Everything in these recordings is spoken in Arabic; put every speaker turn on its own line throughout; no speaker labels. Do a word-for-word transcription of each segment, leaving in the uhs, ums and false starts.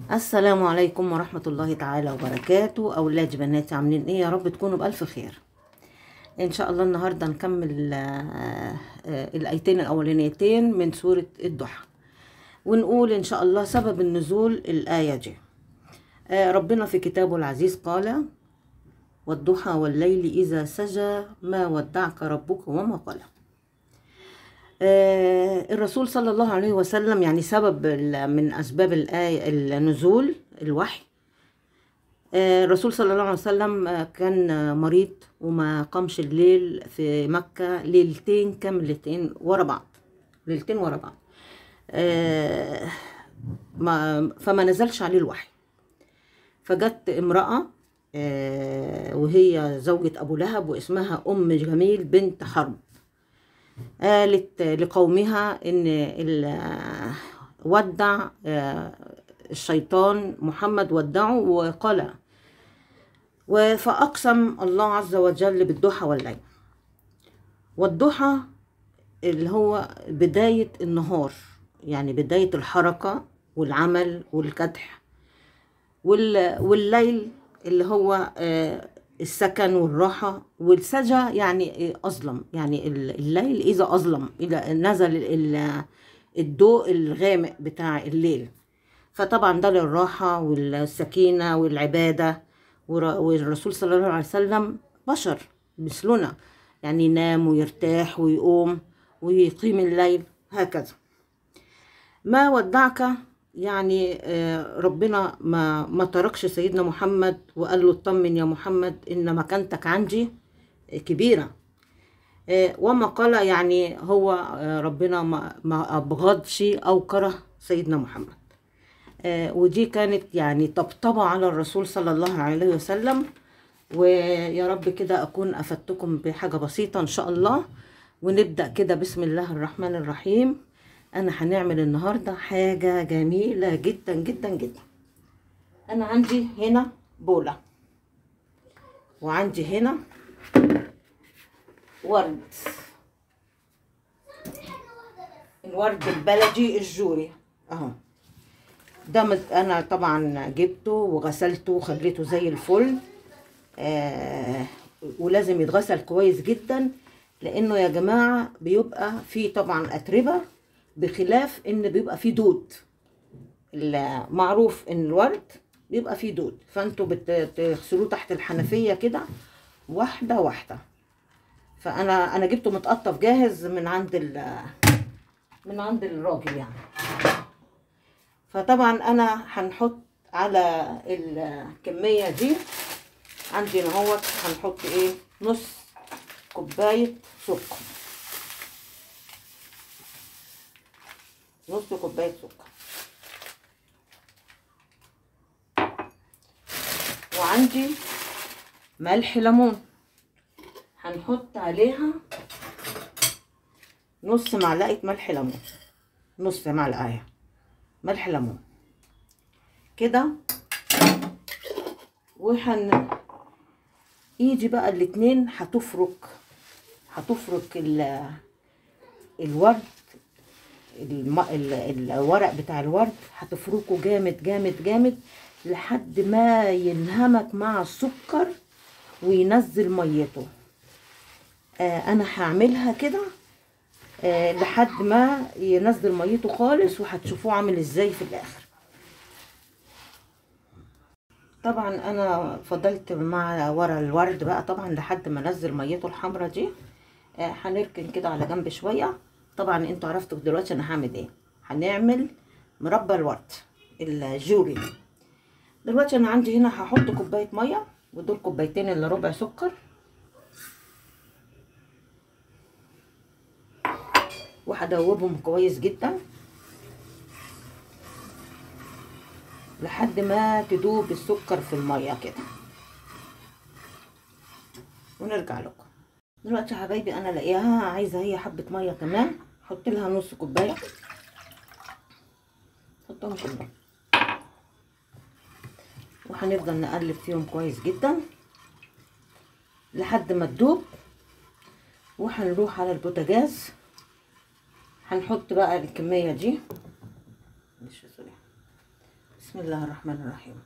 السلام عليكم ورحمة الله تعالى وبركاته. أولادي بناتي عاملين ايه؟ يا رب تكونوا بألف خير. ان شاء الله النهاردة نكمل آه، آه، الآيتين الأولانيتين من سورة الضحى، ونقول ان شاء الله سبب النزول الآية دي. آه، ربنا في كتابه العزيز قال: والضحى والليل إذا سجى ما ودعك ربك وما قلى. آه، الرسول صلى الله عليه وسلم، يعني سبب ال- من أسباب الآية النزول الوحي. آه، الرسول صلى الله عليه وسلم آه، كان آه، مريض وما قامش الليل في مكة ليلتين كاملتين ورا بعض، ليلتين ورا بعض. آه، ما فما نزلش عليه الوحي. فجت امرأة آه، وهي زوجة أبو لهب، واسمها أم جميل بنت حرب. قالت لقومها إن ال- ودع آه، الشيطان محمد، ودعه وقال. فأقسم الله عز وجل بالضحى والليل. والضحى اللي هو بداية النهار، يعني بداية الحركة والعمل والكدح. وال- والليل اللي هو آه، السكن والراحة. والسجى يعني أظلم، يعني الليل إذا أظلم، إذا نزل ال- الضوء الغامق بتاع الليل. فطبعا ده للراحة والسكينة والعبادة. ور- والرسول صلى الله عليه وسلم بشر مثلنا، يعني ينام ويرتاح ويقوم ويقيم الليل هكذا. ما ودعك، يعني آه، ربنا ما ما تركش سيدنا محمد وقال له اطمن يا محمد ان مكانتك عندي كبيرة. آه، وما قال، يعني هو آه، ربنا ما ما أبغضش أو كره سيدنا محمد. آه، ودي كانت يعني طبطبة على الرسول صلى الله عليه وسلم. ويا رب كده أكون أفدتكم بحاجة بسيطة إن شاء الله. ونبدأ كده بسم الله الرحمن الرحيم. أنا هنعمل النهاردة حاجة جميلة جدا جدا جدا. أنا عندي هنا بولة، وعندي هنا ورد، الورد البلدي الجوري اهو. ده مت- انا طبعا جبته وغسلته وخليته زي الفل. آه ولازم يتغسل كويس جدا، لانه يا جماعه بيبقى فيه طبعا اتربه، بخلاف ان بيبقى فيه دود. المعروف ان الورد بيبقى فيه دود، فانتوا بتغسلوه تحت الحنفيه كده واحده واحده. فانا انا جبته متقطف جاهز من عند ال من عند الراجل يعني. فطبعا انا هنحط على الكميه دي عندي اهوت، هنحط ايه، نص كوبايه سكر، نص كوبايه سكر. وعندي ملح ليمون، هنحط عليها نص معلقه ملح ليمون، نص معلقه ملح ليمون كده. وهن ايدي بقى الاتنين هتفرك هتفرك ال... الورد، الم... ال... الورق بتاع الورد هتفركه جامد جامد جامد لحد ما ينهمك مع السكر وينزل ميته. آه انا هعملها كده آه لحد ما ينزل ميته خالص، وهتشوفوه عامل ازاي في الاخر. طبعا انا فضلت مع ورق الورد بقى طبعا لحد ما نزل ميته الحمرا دي. آه هنركن كده على جنب شويه. طبعا انتوا عرفتوا دلوقتي انا هعمل ايه. هنعمل مربى الورد الجوري. دلوقتي انا عندي هنا هحط كوبايه ميه، ودول كوبايتين الا ربع سكر، وهدوبهم كويس جدا لحد ما تدوب السكر في الميه كده، ونرجع لكم. دلوقتي يا حبايبي انا لاقيها عايزه هي حبه ميه كمان، احط لها نص كوبايه، حطهم كلهم، وهنفضل نقلب فيهم كويس جدا لحد ما تدوب. وهنروح على البوتاجاز، هنحط بقى الكميه دي، مش سوري، بسم الله الرحمن الرحيم.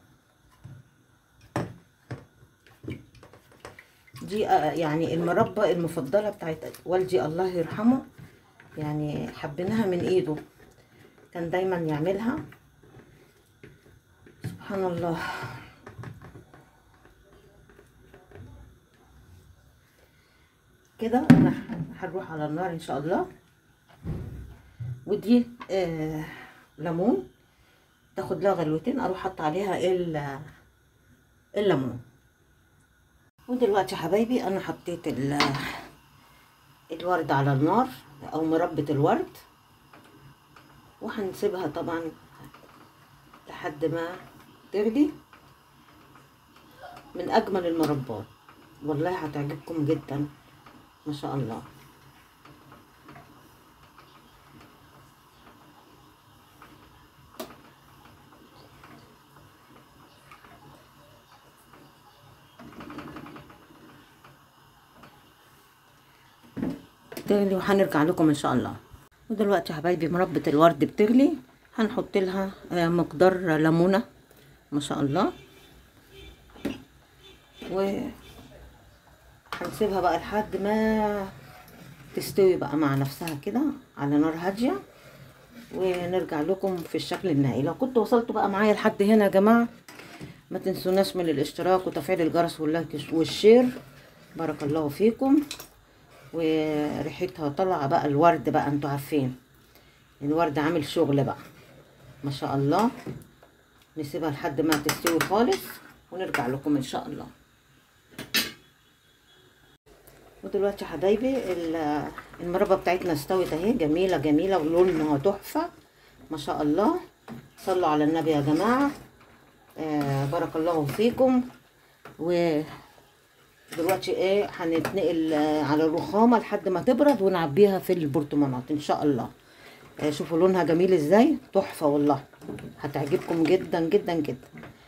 دي آه، يعني المربى المفضلة بتاعت والدي الله يرحمه، يعني حبيناها من ايده، كان دايما يعملها. سبحان الله. كده انا هنروح على النار ان شاء الله. ودي آه ليمون، تاخد لها غلوتين، اروح حط عليها الليمون. ودلوقتي يا حبايبي انا حطيت الورد على النار او مربة الورد، وهنسيبها طبعا لحد ما تغلي. من اجمل المربات والله، هتعجبكم جدا ما شاء الله. تغلي وهنرجع لكم ان شاء الله. ودلوقتي يا حبايبي مربة الورد بتغلي، هنحط لها مقدار ليمونه ما شاء الله، وهنسيبها بقى لحد ما تستوي بقى مع نفسها كده على نار هاديه، ونرجع لكم في الشكل النهائي. لو كنتوا وصلتوا بقى معايا لحد هنا يا جماعه، ما تنسوناش من الاشتراك وتفعيل الجرس واللايك والشير، بارك الله فيكم. وريحتها طالعه بقى الورد بقى، انتوا عارفين الورد عامل شغل بقى ما شاء الله. نسيبها لحد ما تستوي خالص ونرجع لكم ان شاء الله. ودلوقتي يا حبايبي المربى بتاعتنا استوت اهي، جميله جميله ولونها تحفه ما شاء الله. صلوا على النبي يا جماعه. آه بارك الله فيكم. ودلوقتي ايه هنتنقل على الرخامه لحد ما تبرد ونعبيها في البرطمانات ان شاء الله. آه شوفوا لونها جميل ازاي، تحفه والله، هتعجبكم جدا جدا جدا.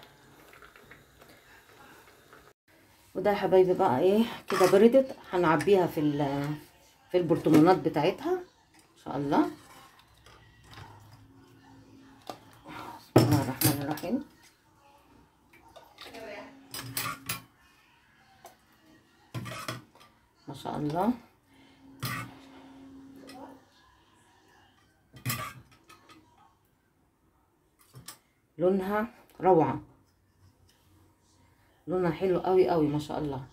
وده يا حبايبي بقى ايه كده بردت، هنعبيها في في البرطمانات بتاعتها ان شاء الله. بسم الله الرحمن الرحيم. ما شاء الله. لونها روعه، لونها حلو قوي قوي ما شاء الله.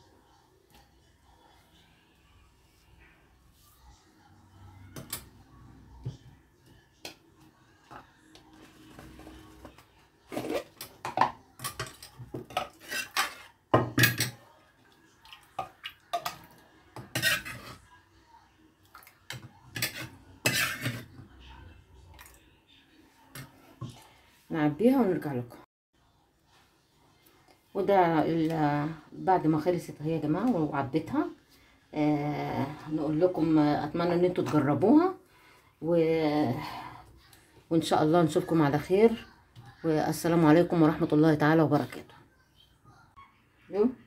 نعبيها ونرجع لكم. وده بعد ما خلصت اهي يا جماعه وعبيتها. آه نقول لكم اتمنى ان انتوا تجربوها، و... وان شاء الله نشوفكم على خير، والسلام عليكم ورحمه الله تعالى وبركاته.